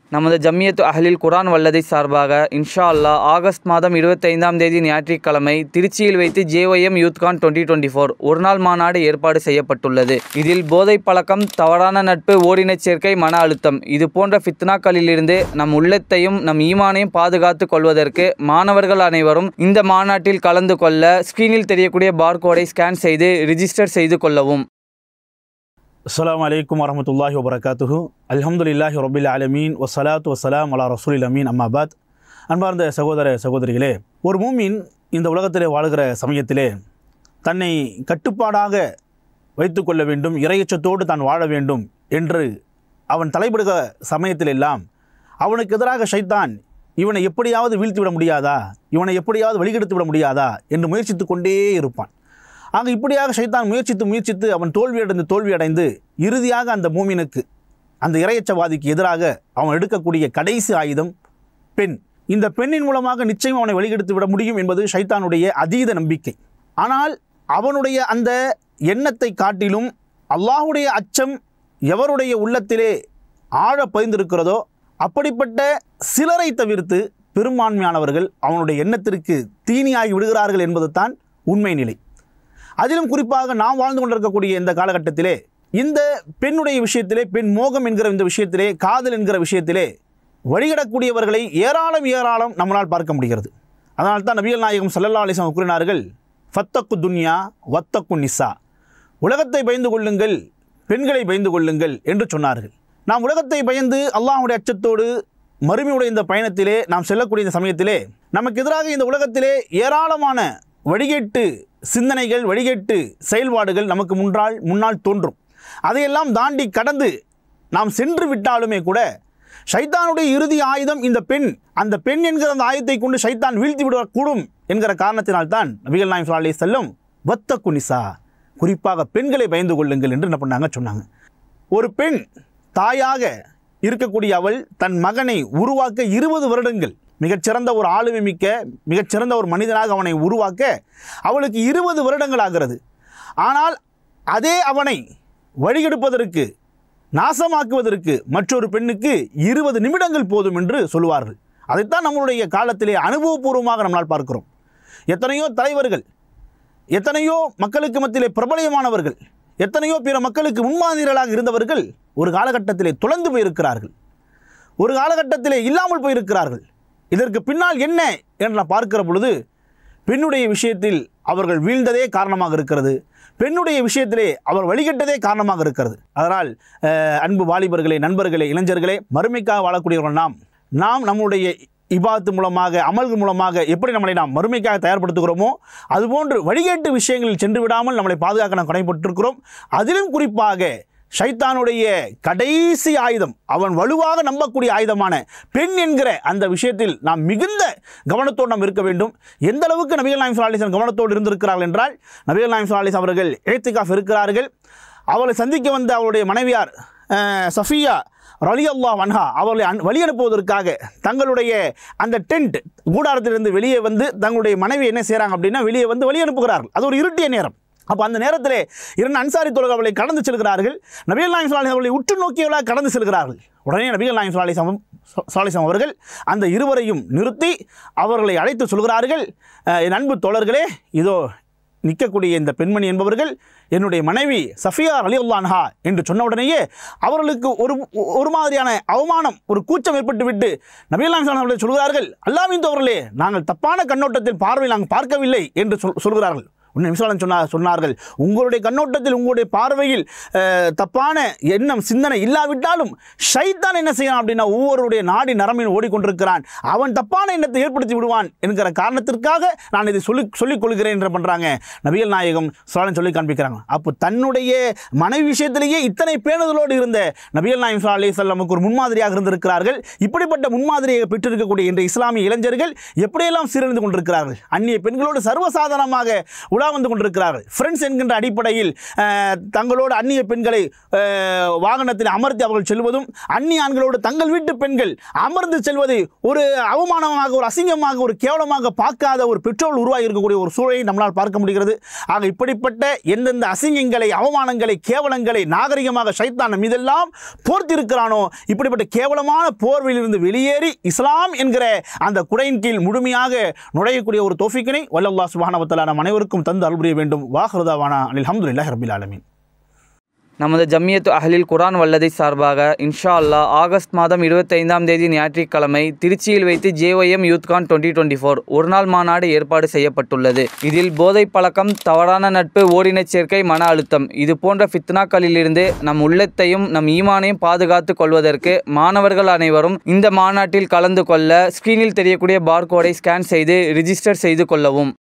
நமது ஜம்மியத்து அஹ்லில் குர்ஆன் வல்லதை சார்பாக இன்ஷா அல்லாஹ் ஆகஸ்ட் மாதம் 25ஆம் தேதி ஞாயிற்றுக்கிழமை திருச்சியில் வைத்து JYM யூத்கான் 2024 ஒருநாள் மாநாடு ஏற்பாடு செய்யப்பட்டுள்ளது. இதில் போதை பழக்கம், தவறான நட்பு, ஓரினச் சேர்க்கை, மன அழுத்தம் இது போன்ற ஃபித்னாக்களிலிருந்து நம் உள்ளத்தையும் நம் ஈமானையும் பாதுகாத்து கொள்வதற்கு மாணவர்கள் அனைவரும் இந்த மாநாட்டில் கலந்து கொள்ள ஸ்கிரீனில் தெரியக்கூடிய பார்கோடை ஸ்கேன் செய்து ரிஜிஸ்டர் செய்து கொள்ளவும். அஸ்ஸலாமு அலைக்கும் வரஹ்மத்துல்லாஹி வபரகாத்துஹு. அல்ஹம்துலில்லாஹி ரப்பில் ஆலமீன் வஸ்ஸலாத்து வஸ்ஸலாம் அலா ரசூலில் அமீன். அம்மாபாத். அன்பார்ந்த சகோதர சகோதரிகளே, ஒரு மூமின் இந்த உலகத்திலே வாழ்கிற சமயத்திலே தன்னை கட்டுப்பாடாக வைத்து கொள்ள வேண்டும், இறையச்சத்தோடு தான் வாழ வேண்டும் என்று அவன் தலைப்படுகிற சமயத்திலெல்லாம் அவனுக்கு எதிராக ஷைத்தான் இவனை எப்படியாவது வீழ்த்திவிட முடியாதா, இவனை எப்படியாவது வழிகெடுத்து விட முடியாதா என்று முயற்சித்து கொண்டே இருப்பான். ஆக இப்படியாக ஷைத்தான் முயற்சித்து அவன் தோல்வியடைந்து இறுதியாக அந்த மூமினுக்கு, அந்த இறையச்சவாதிக்கு எதிராக அவன் எடுக்கக்கூடிய கடைசி ஆயுதம் பெண். இந்த பெண்ணின் மூலமாக நிச்சயம் அவனை வழிகெடுத்து விட முடியும் என்பது ஷைத்தானுடைய அதீத நம்பிக்கை. ஆனால் அவனுடைய அந்த எண்ணத்தை காட்டிலும் அல்லாஹுடைய அச்சம் எவருடைய உள்ளத்திலே ஆழ பதிந்திருக்கிறதோ அப்படிப்பட்ட சிலரை தவிர்த்து பெரும்பான்மையானவர்கள் அவனுடைய எண்ணத்திற்கு தீனியாகி விடுகிறார்கள் என்பது தான் உண்மை நிலை. அதிலும் குறிப்பாக நாம் வாழ்ந்து கொண்டிருக்கக்கூடிய இந்த காலகட்டத்திலே இந்த பெண்ணுடைய விஷயத்திலே, பெண் மோகம் என்கிற இந்த விஷயத்திலே, காதல் என்கிற விஷயத்திலே வழிகிடக்கூடியவர்களை ஏராளம் நம்மளால் பார்க்க முடிகிறது. அதனால் தான் நபிகள் நாயகம் ஸல்லல்லாஹு அலைஹி வஸல்லம் கூறினார்கள், ஃபத்தக்கு துன்யா வத்தக்கு நிசா, உலகத்தை பயந்து கொள்ளுங்கள், பெண்களை பயந்து கொள்ளுங்கள் என்று சொன்னார்கள். நாம் உலகத்தை பயந்து அல்லாஹ்வுடைய அச்சத்தோடு மறுமையுடைய இந்த பயணத்திலே நாம் செல்லக்கூடிய இந்த சமயத்திலே நமக்கு எதிராக இந்த உலகத்திலே ஏராளமான வழிகேட்டு சிந்தனைகள், வழிகேட்டு செயல்பாடுகள் நமக்கு முன்னால் தோன்றும். அதையெல்லாம் தாண்டி கடந்து நாம் சென்று விட்டாலுமே கூட ஷைத்தானுடைய இறுதி ஆயுதம் இந்த பெண். அந்த பெண் என்கிற அந்த ஆயுதத்தை கொண்டு ஷைத்தான் வீழ்த்தி விடக்கூடும் என்கிற காரணத்தினால்தான் நபிகள் நாயகம் ஸல்லல்லாஹு அலைஹி வஸல்லம் வத்தக்கு நிசா, குறிப்பாக பெண்களை பயந்து கொள்ளுங்கள் என்று என்ன பண்ணாங்க சொன்னாங்க. ஒரு பெண் தாயாக இருக்கக்கூடிய அவள் தன் மகனை உருவாக்க 20 வருடங்கள், மிகச்சிறந்த ஒரு ஆளுமை மிக்க மிகச்சிறந்த ஒரு மனிதனாக அவனை உருவாக்க அவளுக்கு 20 வருடங்கள் ஆகிறது. ஆனால் அதே அவனை வழிகெடுப்பதற்கு, நாசமாக்குவதற்கு மற்றொரு பெண்ணுக்கு 20 நிமிடங்கள் போதும் என்று சொல்லுவார்கள். அதைத்தான் நம்மளுடைய காலத்திலே அனுபவபூர்வமாக நம்மால் பார்க்கிறோம். எத்தனையோ தலைவர்கள், எத்தனையோ மக்களுக்கு மத்தியிலே பிரபலமானவர்கள், எத்தனையோ பிற மக்களுக்கு முன்மாதிரிகளாக இருந்தவர்கள் ஒரு காலகட்டத்திலே துலந்து போயிருக்கிறார்கள், ஒரு காலகட்டத்திலே இல்லாமல் போயிருக்கிறார்கள். இதற்கு பின்னால் என்ன என்று நான் பார்க்கிற பொழுது பெண்ணுடைய விஷயத்தில் அவர்கள் வீழ்ந்ததே காரணமாக இருக்கிறது, பெண்ணுடைய விஷயத்திலே அவர் வழிகட்டதே காரணமாக இருக்கிறது. அதனால் அன்பு வாலிபர்களே, நண்பர்களே, இளைஞர்களே, மறுமைக்காக வாழக்கூடியவர்கள் நாம் நம்முடைய இபாத்து மூலமாக, அமல்கள் மூலமாக எப்படி நம்மளை நாம் மறுமைக்காக தயார்படுத்துகிறோமோ அதுபோன்று வழிகேட்டு விஷயங்களில் சென்று விடாமல் நம்மளை பாதுகாக்க நாம் கடைப்பட்டிருக்கிறோம். அதிலும் குறிப்பாக ஷைத்தானுடைய கடைசி ஆயுதம், அவன் வலுவாக நம்பக்கூடிய ஆயுதமான பெண் என்கிற அந்த விஷயத்தில் நாம் மிகுந்த கவனத்தோடு நாம் இருக்க வேண்டும். எந்த அளவுக்கு நபிகள் நாயகம் ஸல்லல்லாஹு அலைஹி வஸல்லம் கவனத்தோடு இருந்திருக்கிறார்கள் என்றால், நபிகள் நாயகம் ஸல்லல்லாஹு அலைஹி வஸல்லம் அவர்கள் இஅ்திகாஃப் இருக்கிறார்கள். அவளை சந்திக்க வந்த அவருடைய மனைவியார் சஃபியா ரலியல்லாஹு அன்ஹா அவர்களை வழி அனுப்புவதற்காக தங்களுடைய அந்த டென்ட் கூடாரத்திலிருந்து வெளியே வந்து தங்களுடைய மனைவி என்ன செய்கிறாங்க அப்படின்னா வெளியே வந்து வழி அனுப்புகிறார்கள். அது ஒரு இருட்டிய நேரம். அப்போ அந்த நேரத்திலே 2 அன்சாரி தோழர்கள் அவளை கடந்து செல்கிறார்கள். நபிகள் நாயகம் ஸல்லல்லாஹு அலைஹி வஸல்லம் அவர்களை உற்று நோக்கியவர்களாக கடந்து செல்கிறார்கள். உடனே நபிகள் நாயகம் ஸல்லல்லாஹு அலைஹி வஸல்லம் அவர்கள் அந்த இருவரையும் நிறுத்தி அவர்களை அழைத்து சொல்கிறார்கள், என் அன்பு தோழர்களே, இதோ நிற்கக்கூடிய இந்த பெண்மணி என்பவர்கள் என்னுடைய மனைவி சஃபியா ரலியல்லாஹு அன்ஹா என்று சொன்ன உடனேயே அவர்களுக்கு ஒரு மாதிரியான அவமானம், ஒரு கூச்சம் ஏற்பட்டுவிட்டு நபிகள் நாயகம் ஸல்லல்லாஹு அலைஹி வஸல்லம் சொல்கிறார்கள், அல்லாஹ்வின் தோழர்களே, நாங்கள் தப்பான கண்ணோட்டத்தில் பார்வையில் நாங்கள் பார்க்கவில்லை என்று சொல்கிறார்கள். உன்னை விசாரணை சொன்னார்கள், உங்களுடைய கண்ணோட்டத்தில், உங்களுடைய பார்வையில் தப்பான எண்ணம், சிந்தனை இல்லாவிட்டாலும் ஷைத்தான் என்ன செய்யலாம் அப்படின்னா ஒவ்வொருடைய நாடி நரம்பில் ஓடிக்கொண்டிருக்கிறான், அவன் தப்பான எண்ணத்தை ஏற்படுத்தி விடுவான் என்கிற காரணத்திற்காக நான் இதை சொல்லிக் கொள்கிறேன் என்று பண்ணுறாங்க. நபிகள் நாயகம் ஸல்லல்லாஹு சொல்லி காண்பிக்கிறாங்க. அப்போ தன்னுடைய மனைவி விஷயத்திலேயே இத்தனை பேணுதலோடு இருந்த நபிகள் நாயகம் ஸல்லல்லாஹு அலைஹி வஸல்லமுக்கு ஒரு முன்மாதிரியாக இருந்திருக்கிறார்கள். இப்படிப்பட்ட முன்மாதிரியை பெற்றிருக்கக்கூடிய இந்த இஸ்லாமிய இளைஞர்கள் எப்படியெல்லாம் சீரழிந்து கொண்டிருக்கிறார்கள். அந்நிய பெண்களோடு சர்வசாதாரணமாக உலா வந்து கொண்டிருக்கிறார்கள். ஃப்ரெண்ட்ஸ் என்கின்ற அடிப்படையில் தங்களோடு அந்நிய பெண்களை வாகனத்தில் அமர்த்தி அவர்கள் செல்வதும், அந்நிய ஆண்களோடு தங்கள் வீட்டு பெண்கள் அமர்ந்து செல்வதை ஒரு அவமானமாக, ஒரு அசிங்கமாக, ஒரு கேவலமாக பார்க்காத ஒரு பெற்றோர் உருவாகி இருக்கக்கூடிய ஒரு சூழலை நம்மளால் பார்க்க முடிகிறது. ஆக இப்படிப்பட்ட எந்தெந்த அசிங்கங்களை, அவமானங்களை, கேவலங்களை நாகரிகமாக ஷைத்தான் மீதெல்லாம் போர்த்திருக்கிறானோ, இப்படிப்பட்ட கேவலமான போர்வையிலிருந்து வெளியேறி இஸ்லாம் என்கிற அந்த குடையின் கீழ் முழுமையாக நுழையக்கூடிய ஒரு தௌஃபீக்கினை வல்லல்லாஹ் சுப்ஹானஹு வ தஆலா நம் அனைவருக்கும் தந்து அருள் புரிய வேண்டும். வாஹிருதாவானா அல்ஹம்துலில்லாஹி ரப்பில் ஆலமீன். நமது ஜம்மியத்து அஹ்லில் குர்ஆன் வல்லதை சார்பாக இன்ஷா அல்லாஹ் ஆகஸ்ட் மாதம் 25ஆம் தேதி ஞாயிற்றுக்கிழமை திருச்சியில் வைத்து JYM யூத்கான் 2024 ஒருநாள் மாநாடு ஏற்பாடு செய்யப்பட்டுள்ளது. இதில் போதை பழக்கம், தவறான நட்பு, ஓரினச் சேர்க்கை, மன அழுத்தம் இது போன்ற ஃபித்னாக்களிலிருந்து நம் உள்ளத்தையும் நம் ஈமானையும் பாதுகாத்து கொள்வதற்கு மாணவர்கள் அனைவரும் இந்த மாநாட்டில் கலந்து கொள்ள ஸ்கிரீனில் தெரியக்கூடிய பார்கோடை ஸ்கேன் செய்து ரிஜிஸ்டர் செய்து கொள்ளவும்.